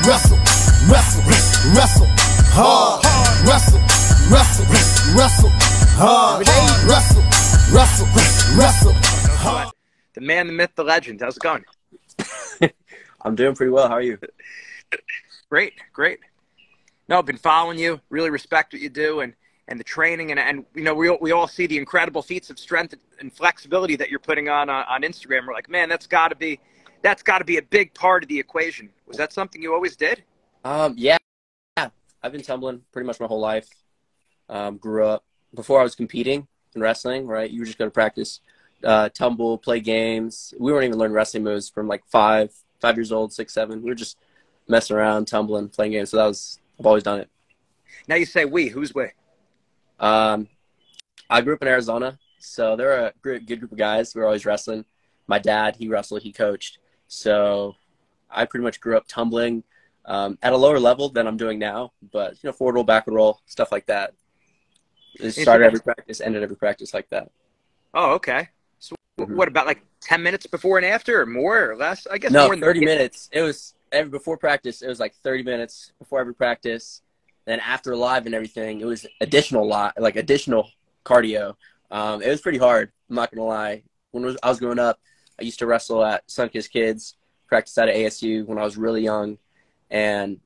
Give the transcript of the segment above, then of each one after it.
Wrestle, wrestle, wrestle, hard. Wrestle, wrestle, wrestle, hard. Wrestle, wrestle, wrestle, hard. The man, the myth, the legend. How's it going? I'm doing pretty well. How are you? Great, great. No, I've been following you. Really respect what you do and the training. And you know, we all see the incredible feats of strength and flexibility that you're putting on Instagram. We're like, man, that's got to be a big part of the equation. Was that something you always did? Yeah. I've been tumbling pretty much my whole life. Grew up before I was competing in wrestling, right? You were just going to practice, tumble, play games. We weren't even learning wrestling moves from like 5 years old, 6, 7. We were just messing around, tumbling, playing games. So I've always done it. Now you say we. Who's we? I grew up in Arizona, so there were a good group of guys. We were always wrestling. My dad, he wrestled, he coached. So I pretty much grew up tumbling at a lower level than I'm doing now. But, you know, forward roll, backward roll, stuff like that. It started every practice, ended every practice like that. Oh, okay. So what about like 10 minutes before and after or more or less? I guess no, more than 30 minutes. It was before practice. It was like 30 minutes before every practice. Then after live and everything, it was additional cardio. It was pretty hard. I'm not going to lie. When I was growing up, I used to wrestle at Sunkist Kids, practice out at ASU when I was really young. And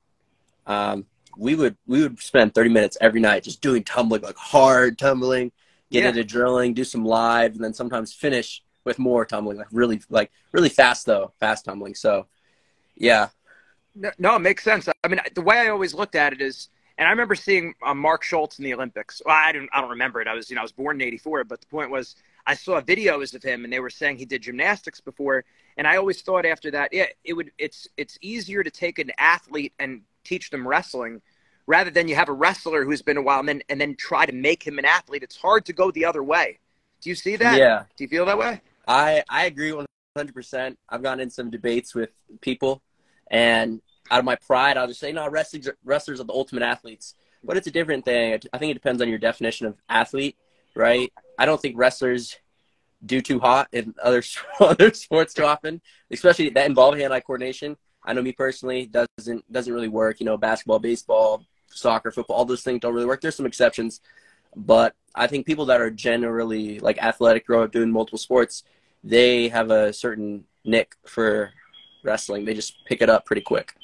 we would spend 30 minutes every night just doing tumbling, like hard tumbling, get into drilling, do some live, and then sometimes finish with more tumbling, like really fast tumbling. So, yeah. No, it makes sense. I mean, the way I always looked at it is, and I remember seeing Mark Schultz in the Olympics. Well, I don't remember it. I was born in '84, but the point was I saw videos of him, and they were saying he did gymnastics before. And I always thought after that, it's easier to take an athlete and teach them wrestling rather than you have a wrestler who's been a while and then try to make him an athlete. It's hard to go the other way. Do you see that? Yeah. Do you feel that way? I agree 100%. I've gotten in some debates with people, and out of my pride, I'll just say, no, wrestlers are the ultimate athletes. But it's a different thing. I think it depends on your definition of athlete, right? I don't think wrestlers do too hot in other sports too often, especially that involve hand-eye coordination. I know me personally doesn't really work. You know, basketball, baseball, soccer, football, all those things don't really work. There's some exceptions, but I think people that are generally like athletic, grow up doing multiple sports, they have a certain nick for wrestling. They just pick it up pretty quick.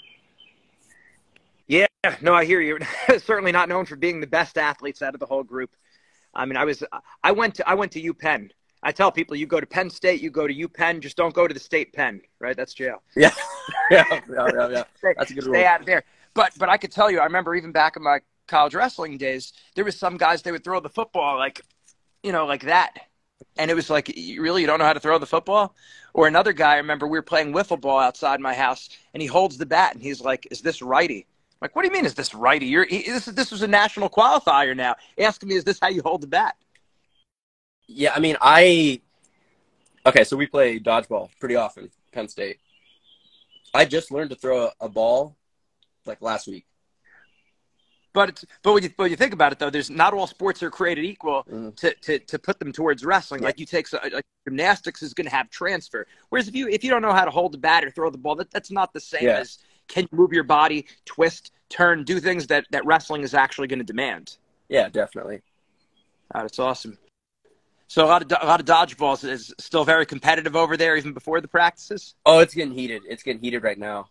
Yeah, no, I hear you. Certainly not known for being the best athletes out of the whole group. I mean, I went to UPenn. I tell people, you go to Penn State, you go to UPenn, just don't go to the state Penn, right? That's jail. Yeah. Yeah. That's a good rule. Stay out of there. But I could tell you, I remember even back in my college wrestling days, there was some guys, they would throw the football like that. And it was like, you don't know how to throw the football? Or another guy, I remember we were playing wiffle ball outside my house, and he holds the bat, and he's like, is this righty? I'm like, what do you mean, is this righty? This was a national qualifier now. Asking me, is this how you hold the bat? Yeah, I mean, okay, so we play dodgeball pretty often, Penn State. I just learned to throw a ball like last week. But when you think about it, though, there's not all sports are created equal to put them towards wrestling. Yeah. Like you take like gymnastics is going to have transfer. Whereas if you don't know how to hold the bat or throw the ball, that's not the same as can you move your body, twist, turn, do things that wrestling is actually going to demand. Yeah, definitely. That's awesome. So a lot of dodgeballs is still very competitive over there, even before the practices. Oh, it's getting heated. It's getting heated right now.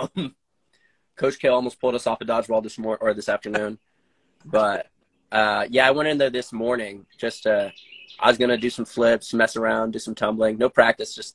Coach Cael almost pulled us off a dodgeball this afternoon. But I went in there this morning. I was gonna do some flips, mess around, do some tumbling. No practice.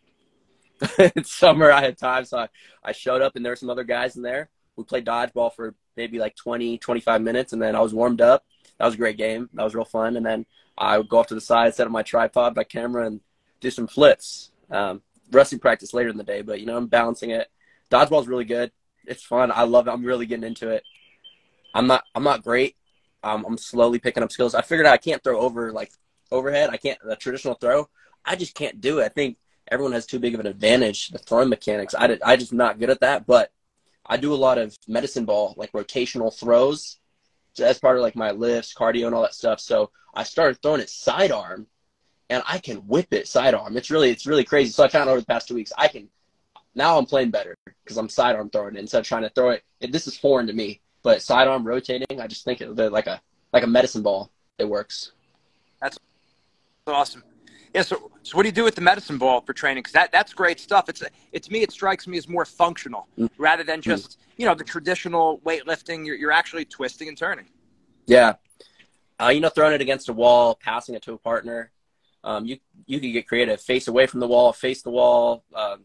It's summer. I had time, so I showed up, and there were some other guys in there. We played dodgeball for maybe like 20, 25 minutes, and then I was warmed up. That was a great game. That was real fun. And then I would go off to the side, set up my tripod, my camera, and do some flips. Wrestling practice later in the day, but, I'm balancing it. Dodgeball is really good. It's fun. I love it. I'm really getting into it. I'm not great. I'm slowly picking up skills. I figured out I can't throw overhead. I can't, a traditional throw. I just can't do it. I think everyone has too big of an advantage, the throwing mechanics. I just not good at that, but I do a lot of medicine ball, like rotational throws. So as part of like my lifts, cardio, and all that stuff. So I started throwing it sidearm, and I can whip it sidearm. It's really crazy. So I found over the past 2 weeks, now I'm playing better because I'm sidearm throwing it instead of trying to throw it. This is foreign to me, but sidearm rotating, I just think it like a medicine ball. It works. That's awesome. Yeah. So what do you do with the medicine ball for training? Because that's great stuff. To me, it strikes me as more functional rather than just the traditional weightlifting. You're actually twisting and turning. Yeah. Throwing it against a wall, passing it to a partner. You can get creative. Face away from the wall, face the wall.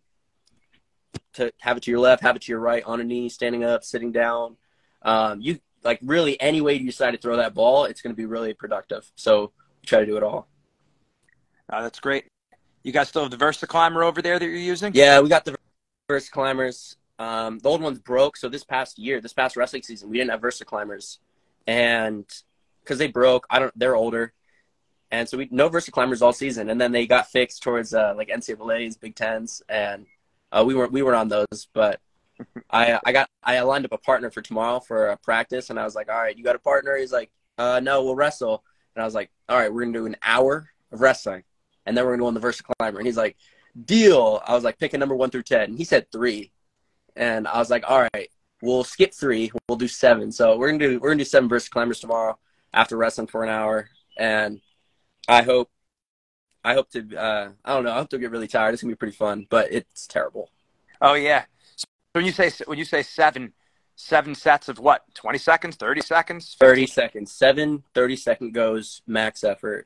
To have it to your left, have it to your right, on a knee, standing up, sitting down. You like really any way you decide to throw that ball, it's going to be really productive. So we try to do it all. That's great. You guys still have the VersaClimber over there that you're using? Yeah, we got the VersaClimbers. The old one's broke, so this past wrestling season, we didn't have VersaClimbers, and because they broke, they're older, and so no VersaClimbers all season. And then they got fixed towards like NCAA's, Big Tens, and we weren't on those. But I lined up a partner for tomorrow for a practice, and I was like, all right, you got a partner? He's like, no, we'll wrestle. And I was like, all right, we're gonna do an hour of wrestling, and then we're gonna go on the VersaClimber. And he's like, deal. I was like, pick a number 1 through 10. And he said 3. And I was like, all right, we'll skip 3. We'll do 7. So we're gonna do 7 VersaClimbers tomorrow after wrestling for an hour. And I hope to I don't know, I hope to get really tired. It's gonna be pretty fun, but it's terrible. Oh yeah. So when you say 7 sets of what? 20 seconds, 30 seconds? 30 seconds. 7 30-second goes, max effort.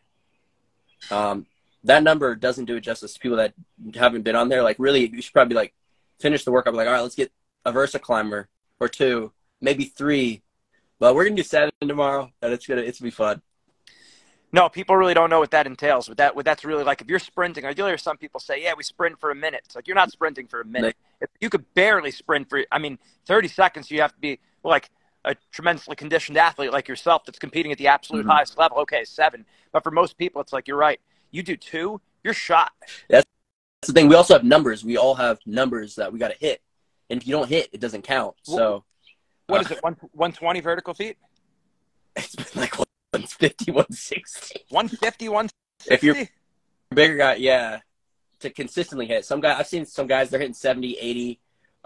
That number doesn't do it justice to people that haven't been on there. Like, really, you should probably, like, finish the workout. Like, all right, let's get a VersaClimber or 2, maybe 3. But we're going to do 7 tomorrow, and it's going to be fun. No, people really don't know what that entails. What that's really like, if you're sprinting, I do hear some people say, yeah, we sprint for a minute. It's like, you're not sprinting for a minute. If you could barely sprint for, 30 seconds, you have to be, like, a tremendously conditioned athlete like yourself that's competing at the absolute highest level. Okay, 7. But for most people, it's like, you're right. You do 2, you're shot. That's the thing. We also have numbers. We all have numbers that we got to hit. And if you don't hit, it doesn't count. So what is it, 120 vertical feet? It's been like 150, 160. 150, 160? If you're a bigger guy, yeah, to consistently hit. I've seen some guys, they're hitting 70, 80.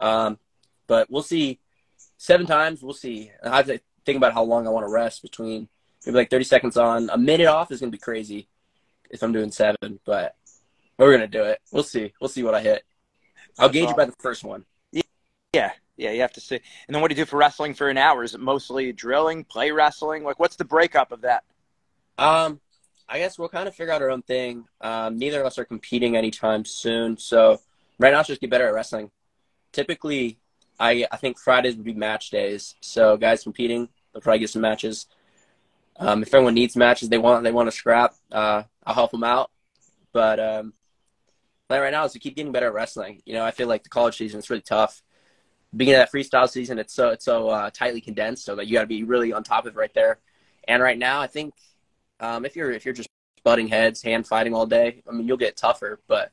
But we'll see. 7 times, we'll see. I have to think about how long I want to rest between. Maybe like 30 seconds on. A minute off is going to be crazy if I'm doing 7, but we're going to do it. We'll see. We'll see what I hit. I'll gauge you by the first one. Yeah, you have to see. And then what do you do for wrestling for an hour? Is it mostly drilling, play wrestling? Like, what's the breakup of that? I guess we'll kind of figure out our own thing. Neither of us are competing anytime soon, so right now it's just get better at wrestling. Typically, I think Fridays would be match days, so guys competing, they'll probably get some matches. If everyone needs matches, they want to scrap, I'll help them out. But right now is to keep getting better at wrestling. I feel like the college season is really tough. Beginning of that freestyle season, it's so tightly condensed, so that you got to be really on top of it right there. And right now, I think if you're just butting heads, hand fighting all day, you'll get tougher, but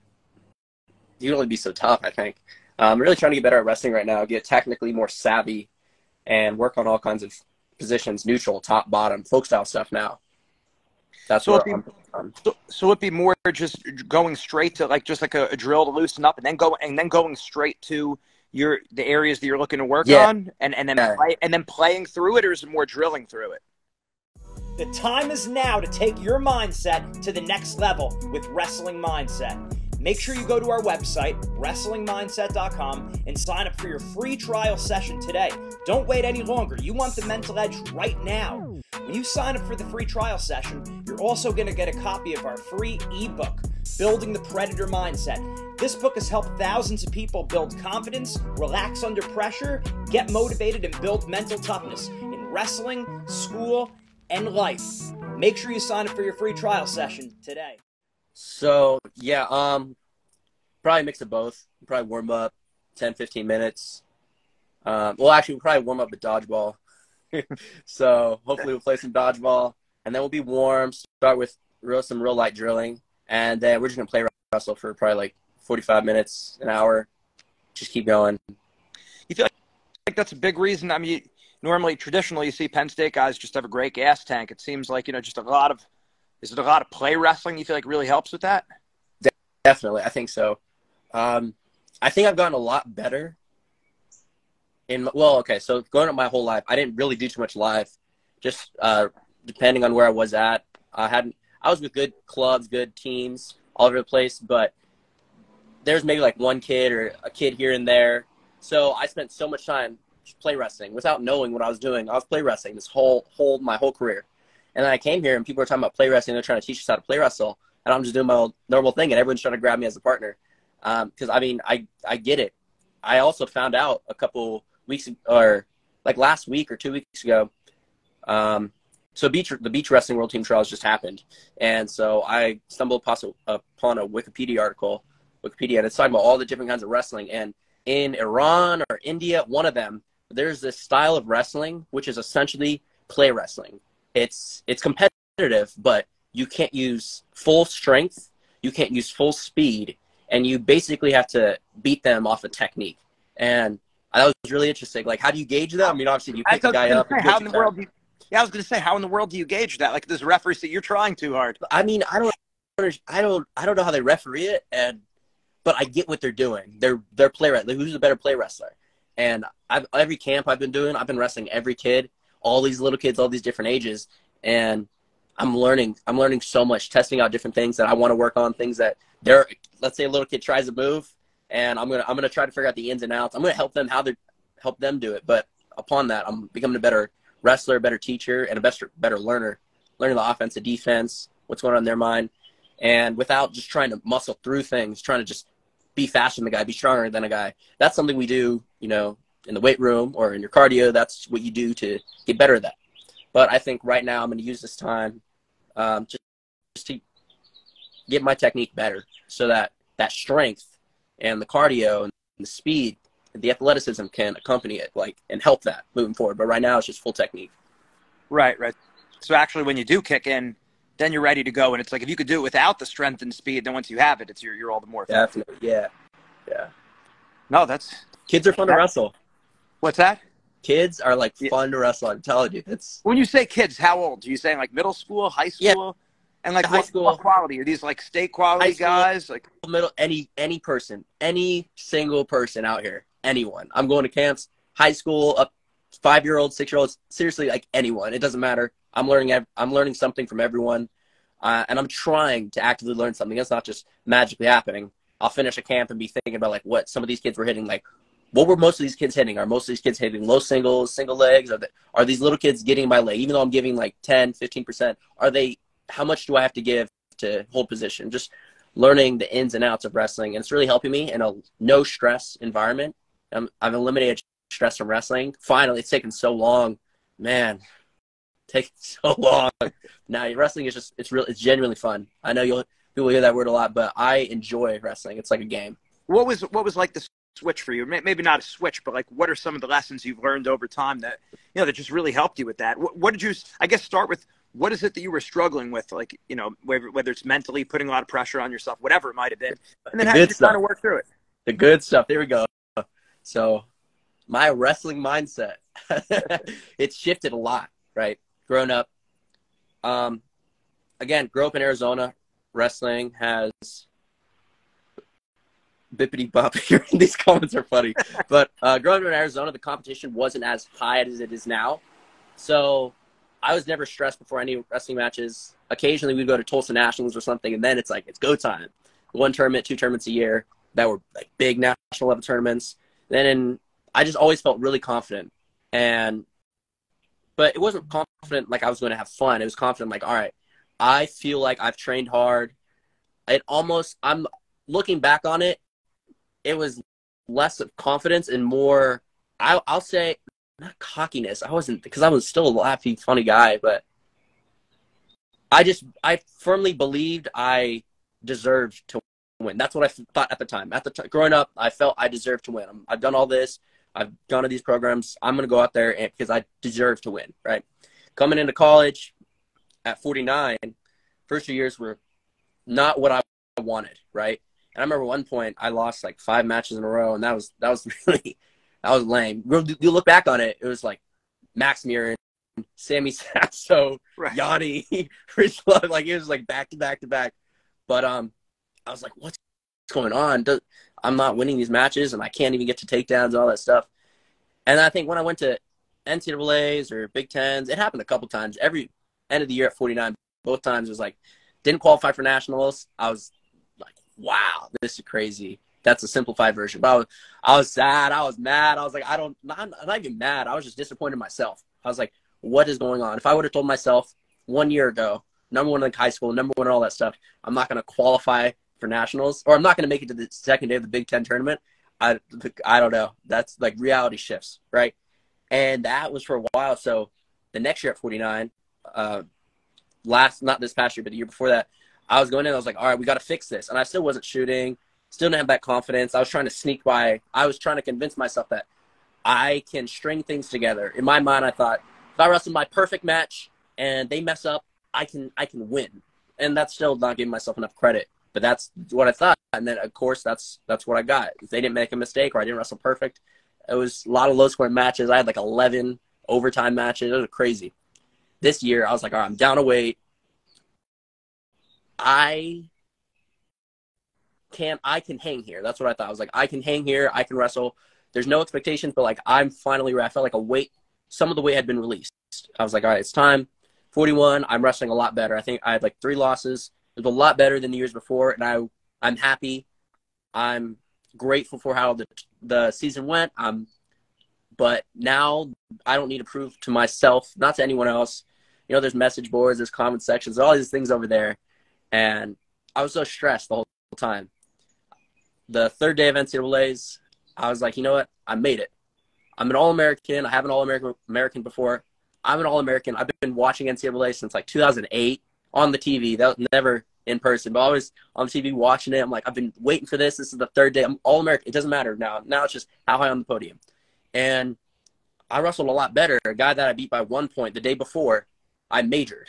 you can only be so tough. I think I'm really trying to get better at wrestling right now, get technically more savvy, and work on all kinds of positions, neutral, top, bottom, folk style stuff now. That's what I'm on. So it'd be more just going straight to just like a drill to loosen up, and then going straight to the areas that you're looking to work on, and then playing through it, or is it more drilling through it? The time is now to take your mindset to the next level with Wrestling Mindset. Make sure you go to our website, WrestlingMindset.com, and sign up for your free trial session today. Don't wait any longer. You want the mental edge right now. When you sign up for the free trial session, you're also going to get a copy of our free ebook, Building the Predator Mindset. This book has helped thousands of people build confidence, relax under pressure, get motivated, and build mental toughness in wrestling, school, and life. Make sure you sign up for your free trial session today. So, yeah, probably a mix of both. Probably warm up 10, 15 minutes. Well, actually, we'll probably warm up with dodgeball. So, hopefully we'll play some dodgeball. And then we'll be warm, start with some real light drilling. And then we're just going to play wrestle for probably like 45 minutes, an hour. Just keep going. You feel like that's a big reason? Normally, traditionally, you see Penn State guys just have a great gas tank. It seems like, just a lot of – is it a lot of play wrestling you feel like really helps with that? Definitely. I think so. I think I've gotten a lot better okay, so growing up my whole life, I didn't really do too much live. Just depending on where I was at. I was with good clubs, good teams all over the place, but there's maybe like one kid or a kid here and there. So I spent so much time play wrestling without knowing what I was doing. I was play wrestling my whole career. And then I came here and people were talking about play wrestling. They're trying to teach us how to play wrestle. And I'm just doing my old normal thing, and everyone's trying to grab me as a partner. Because, I mean, I get it. I also found out a couple weeks, or like last week or 2 weeks ago, so the beach wrestling world team trials just happened. And so I stumbled upon a Wikipedia article, and it's talking about all the different kinds of wrestling. And in Iran or India, one of them, there's this style of wrestling, which is essentially play wrestling. It's competitive, but you can't use full strength. You can't use full speed. And you basically have to beat them off a technique. And that was really interesting. Like, how do you gauge that? I mean, obviously, you pick the guy up. How in the world I was going to say, how in the world do you gauge that? Like, this referee that you're trying too hard. I mean, I don't know how they referee it, but I get what they're doing. They're play wrestling. Who's a better play wrestler? And every camp I've been wrestling every kid, all these little kids, all these different ages, and I'm learning so much, testing out different things that I want to work on, things that let's say a little kid tries a move, and I'm gonna try to figure out the ins and outs. I'm gonna help them do it. But upon that, I'm becoming a better wrestler, a better teacher, and a better learner, learning the offense, the defense, what's going on in their mind, and without just trying to muscle through things, trying to just be faster than the guy, be stronger than a guy. That's something we do, in the weight room or in your cardio. That's what you do to get better at that. But I think right now I'm going to use this time just to get my technique better, so that strength and the cardio and the speed and the athleticism can accompany it, and help that moving forward. But right now it's just full technique. Right. So actually, when you do kick in, then you're ready to go. And it's like, if you could do it without the strength and speed, then once you have it, you're all the more effective. Definitely. Yeah. No, Kids are fun to wrestle. What's that? Kids are fun to wrestle. I'm telling you, When you say kids, how old? Are you saying like middle school, high school? Yeah. And high school. What quality? Are these like state quality guys? Like middle, any person, any single person out here, anyone. I'm going to camps, high school, up 5-year-olds, 6-year-olds, seriously, like anyone. It doesn't matter. I'm learning something from everyone, and I'm trying to actively learn something. It's not just magically happening. I'll finish a camp and be thinking about what some of these kids were hitting. Like, what were most of these kids hitting? Are most of these kids hitting low singles, single legs? Are these little kids getting my leg? Even though I'm giving 10, 15%, how much do I have to give to hold position? Just learning the ins and outs of wrestling, and it's really helping me in a no stress environment. I've eliminated stress from wrestling. Finally, it's taken so long, man. Taking so long. Now wrestling is it's genuinely fun. I know people hear that word a lot, but I enjoy wrestling. It's like a game. What was like the switch for you? Maybe not a switch, but like, what are some of the lessons you've learned over time that that just really helped you with that? What did you? I guess start with, what is it that you were struggling with? Like, whether it's mentally putting a lot of pressure on yourself, whatever it might have been, and then how did you kind of work through it? The good stuff. There we go. So my wrestling mindset, it's shifted a lot, right? Grown up, grew up in Arizona. Wrestling has bippity bop. These comments are funny, but growing up in Arizona, the competition wasn't as high as it is now. So I was never stressed before any wrestling matches. Occasionally we'd go to Tulsa Nationals or something, and then it's go time. 1 tournament, 2 tournaments a year that were like big national level tournaments. I just always felt really confident, but it wasn't confident like I was going to have fun. It was confident like, all right, I feel like I've trained hard. I'm looking back on it, it was less of confidence and more, I'll say, not cockiness. I wasn't, because I was still a laughy, funny guy, but I firmly believed I deserved to win. That's what I thought at the time. Growing up, I felt I deserved to win. I've done all this. I've gone to these programs. I'm going to go out there because I deserve to win, right? Coming into college at 49, first 2 years were not what I wanted, right? And I remember one point I lost 5 matches in a row, and that was really, that was lame. You look back on it, it was like Max Murin, Sammy Sasso, right. Yanni, Rich Love, it was back to back to back. But I was like, what's going on? I'm not winning these matches, and I can't even get to takedowns and all that stuff. And I think when I went to NCAAs or Big Tens, it happened a couple times. Every end of the year at 49, both times it was like, didn't qualify for nationals. I was like, wow, this is crazy. That's a simplified version. But I was sad. I was mad. I was like, I'm not even mad. I was just disappointed in myself. I was like, what is going on? If I would have told myself 1 year ago, number one in high school, number one in all that stuff, I'm not going to qualify for nationals, or I'm not going to make it to the second day of the Big Ten tournament, I don't know. That's like reality shifts, right? And that was for a while. So the next year at 49, not this past year, but the year before that, I was going in, I was like, all right, we got to fix this. And I still wasn't shooting, still didn't have that confidence. I was trying to sneak by. I was trying to convince myself that I can string things together. In my mind, I thought, if I wrestle my perfect match and they mess up, I can win. And that's still not giving myself enough credit. But that's what I thought. And then, of course, that's what I got. If they didn't make a mistake or I didn't wrestle perfect, it was a lot of low-scoring matches. I had like 11 overtime matches. It was crazy. This year, I was like, all right, I'm down a weight. I can hang here. That's what I thought. I was like, I can hang here. I can wrestle. There's no expectations, but like I'm finally where I felt like some of the weight had been released. I was like, all right, it's time. 41, I'm wrestling a lot better. I think I had like 3 losses. It was a lot better than the years before, and I'm happy. I'm grateful for how the season went. But now I don't need to prove to myself, not to anyone else. You know, there's message boards, there's comment sections, all these things over there. And I was so stressed the whole time. The third day of NCAAs, I was like, you know what? I made it. I'm an All-American. I have an All-American before. I'm an All-American. I've been watching NCAA since like 2008 on the TV. That was never in person, but always on TV watching it. I'm like, I've been waiting for this. This is the third day. I'm All-American. It doesn't matter now. Now it's just how high on the podium. And I wrestled a lot better. A guy that I beat by 1 point the day before, I majored.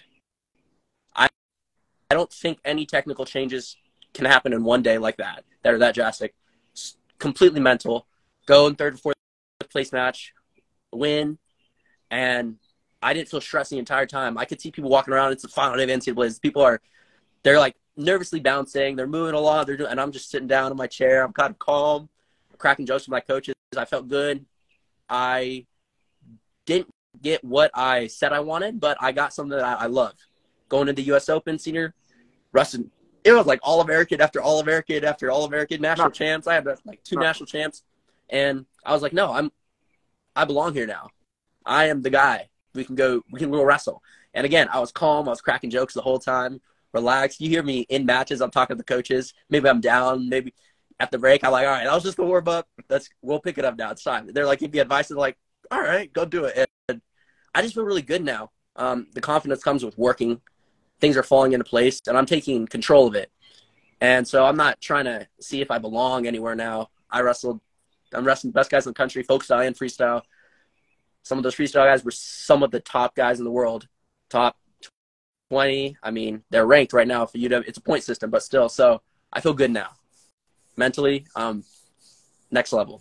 I don't think any technical changes can happen in one day like that are that drastic. It's completely mental. Go in third or fourth place match, win, and I didn't feel stressed the entire time. I could see people walking around. It's the final day of NCAAs. They're like nervously bouncing. They're moving along. And I'm just sitting down in my chair. I'm kind of calm, cracking jokes with my coaches. I felt good. I didn't get what I said I wanted, but I got something that I love. Going into the U.S. Open senior, wrestling, it was like All-American after All-American after All-American, national champs. I had like 2 national champs. And I was like, no, I belong here now. I am the guy. We can go wrestle. And again, I was calm. I was cracking jokes the whole time, relaxed. You hear me in matches. I'm talking to the coaches. Maybe I'm down. Maybe at the break, I'm like, all right, that was just the warm up. We'll pick it up now. It's time. They're like, give me advice. And like, all right, go do it. And I just feel really good now. The confidence comes with working. Things are falling into place, and I'm taking control of it. And so I'm not trying to see if I belong anywhere now. I'm wrestling the best guys in the country, folk style and freestyle. Some of those freestyle guys were some of the top guys in the world, top 20. I mean, they're ranked right now for UW. It's a point system, but still. So I feel good now. Mentally, next level.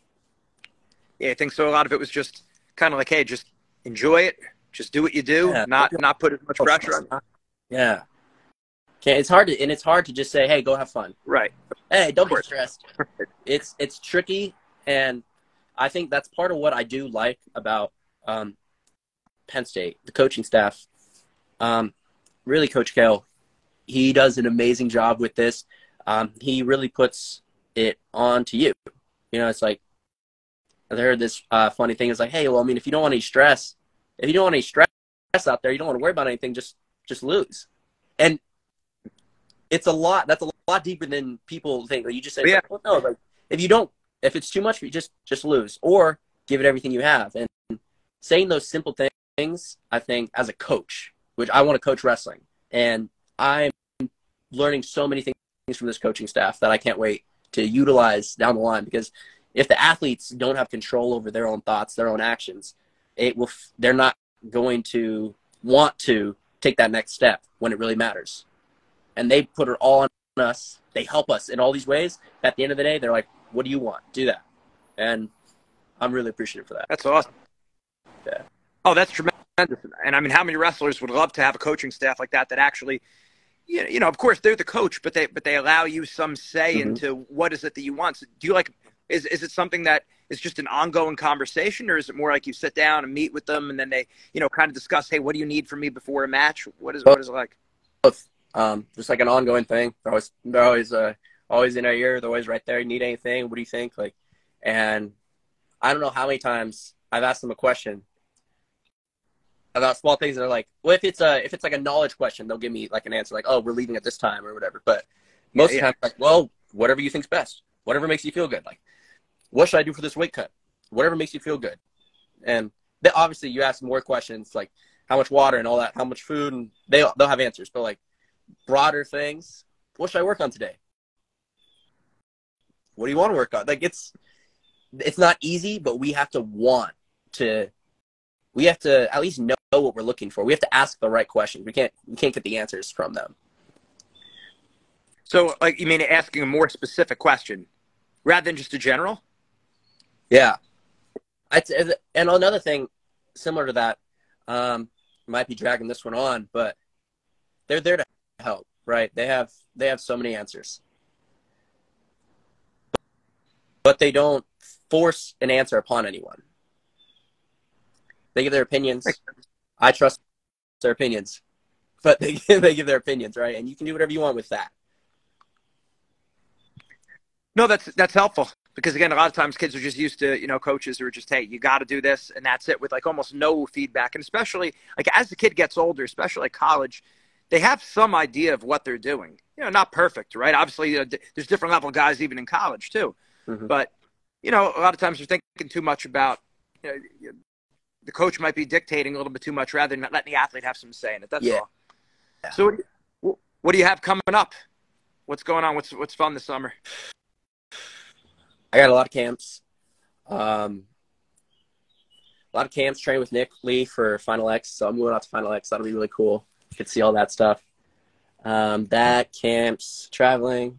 Yeah, I think so. A lot of it was just kind of like, hey, just enjoy it. Just do what you do, not put as much pressure on. Yeah. It's hard to just say, hey, go have fun. Right. Hey, don't be stressed. It's tricky, and I think that's part of what I do like about Penn State, the coaching staff. Really, Coach Cael, he does an amazing job with this. He really puts it on to you. You know, it's like, I heard this funny thing. It's like, hey, well, I mean, if you don't want any stress out there, you don't want to worry about anything, just lose. And it's that's a lot deeper than people think. Like, you just say, yeah. Like, well, no, like, if it's too much, you just lose, or give it everything you have. And saying those simple things, I think, as a coach, which I want to coach wrestling, and I'm learning so many things from this coaching staff that I can't wait to utilize down the line. Because if the athletes don't have control over their own thoughts, their own actions, they're not going to want to take that next step when it really matters. And they put it all on us. They help us in all these ways. At the end of the day, they're like, what do you want? Do that. And I'm really appreciative for that. That's awesome. Yeah. Oh, that's tremendous. And I mean, how many wrestlers would love to have a coaching staff like that actually you know, of course they're the coach, but they allow you some say into what is it that you want. So do you like, is it something that is just an ongoing conversation, or is it more like you sit down and meet with them and then they, you know, kind of discuss, hey, what do you need from me before a match? What is it like? Both. Just like an ongoing thing. They're always in our ear. They're always right there. You need anything? What do you think? Like, and I don't know how many times I've asked them a question about small things. They're like, well, if it's like a knowledge question, they'll give me like an answer, like, oh, we're leaving at this time or whatever. But most of the time, like, well, whatever you think's best, whatever makes you feel good. Like, what should I do for this weight cut? Whatever makes you feel good. And obviously, you ask more questions like how much water and all that, how much food, and they'll have answers. But like broader things, what should I work on today? What do you want to work on? Like, it's not easy, but we have to at least know what we're looking for. We have to ask the right questions. We can't get the answers from them. So, like, you mean asking a more specific question rather than just a general? Yeah. And another thing similar to that, might be dragging this one on, but they're there to help, right? They have so many answers. But they don't force an answer upon anyone. They give their opinions. I trust their opinions. But they give their opinions, right? And you can do whatever you want with that. No, that's helpful. Because, again, a lot of times kids are just used to, you know, coaches who are just, hey, you got to do this, and that's it, with, like, almost no feedback. And especially, like, as the kid gets older, especially like college, they have some idea of what they're doing. You know, not perfect, right? Obviously, you know, there's different level guys even in college, too. Mm-hmm. But, you know, a lot of times they're thinking too much about, you know, the coach might be dictating a little bit too much rather than letting the athlete have some say in it. That's all. Yeah. So what do you have coming up? What's going on? What's fun this summer? I got a lot of camps. Training with Nick Lee for Final X. So I'm going out to Final X. That'll be really cool. You can see all that stuff. That, camps, traveling.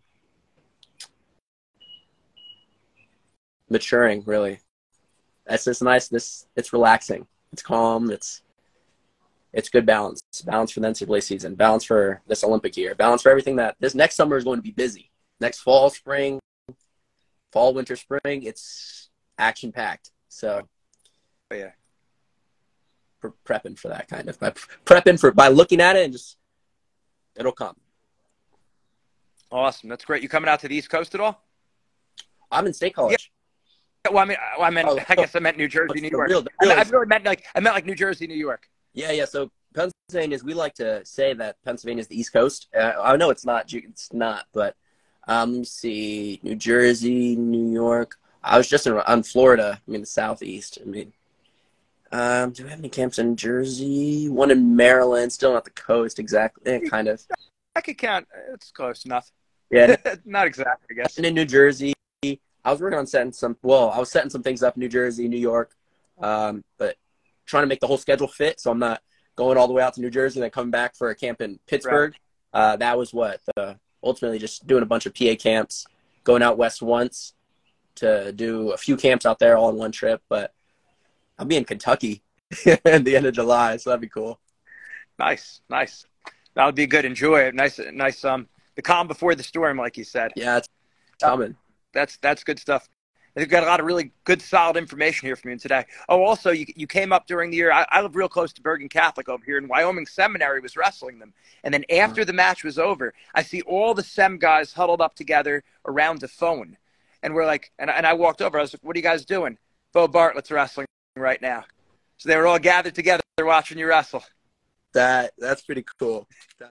Maturing, really. That's just nice. It's relaxing. It's calm. It's good balance. Balance for the NCAA season. Balance for this Olympic year. Balance for everything that this next summer is going to be busy. Next fall, winter, spring. It's action packed. So, yeah, prepping for that kind of. By looking at it and just it'll come. Awesome. That's great. You coming out to the East Coast at all? I'm in State College. Yeah. Well, I guess I meant New Jersey, New York. I meant like New Jersey, New York. Yeah. So Pennsylvania, we like to say that Pennsylvania is the East Coast. I know it's not, but let me see, New Jersey, New York. I was just on Florida. I mean, the Southeast. I mean, do we have any camps in Jersey? One in Maryland, still not the coast exactly. Kind of. I could count. It's close enough. Yeah. Not exactly, I guess. And in New Jersey, I was working on setting some things up in New Jersey, New York, but trying to make the whole schedule fit. So I'm not going all the way out to New Jersey and then coming back for a camp in Pittsburgh. Right. That was ultimately just doing a bunch of PA camps, going out west once to do a few camps out there all in one trip. But I'll be in Kentucky at the end of July, so that'd be cool. Nice. That would be good. Enjoy it. Nice. The calm before the storm, like you said. Yeah, it's coming. That's good stuff. I think we got a lot of really good, solid information here from you today. Oh, also, you came up during the year. I live real close to Bergen Catholic over here, and Wyoming Seminary was wrestling them. And then after the match was over, I see all the Sem guys huddled up together around the phone. And we're like, and I walked over. I was like, what are you guys doing? Beau Bartlett's wrestling right now. So they were all gathered together watching you wrestle. That's pretty cool.